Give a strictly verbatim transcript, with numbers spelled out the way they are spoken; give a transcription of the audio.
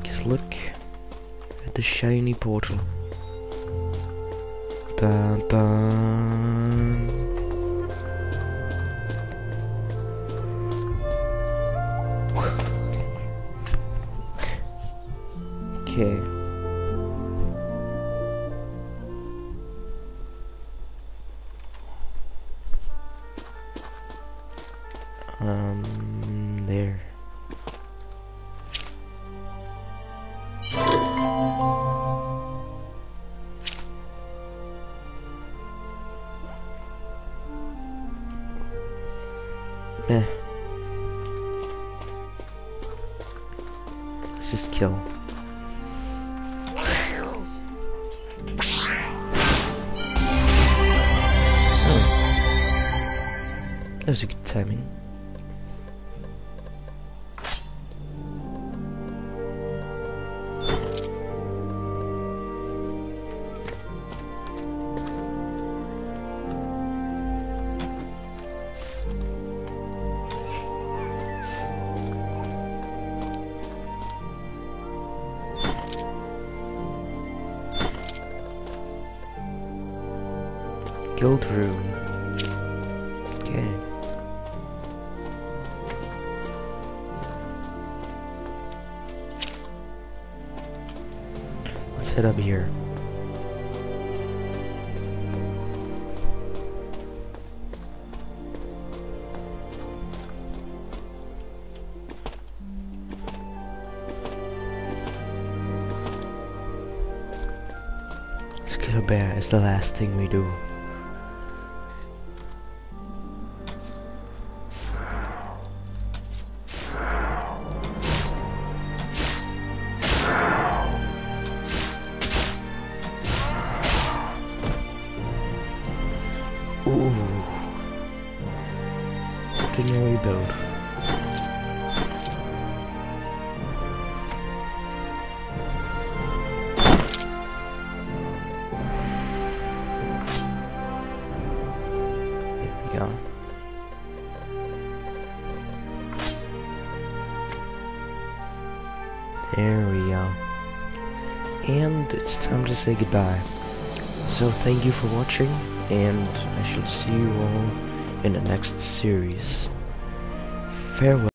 Just look at the shiny portal. Bum, bum. Okay. Um, there. Eh. Let's just kill. That was a good timing. Guild room. Okay. Let's head up here. Let's kill a bear is the last thing we do. Ooh. Can you rebuild? Here we go. There we go. And it's time to say goodbye. So thank you for watching, and I shall see you all in the next series. Farewell.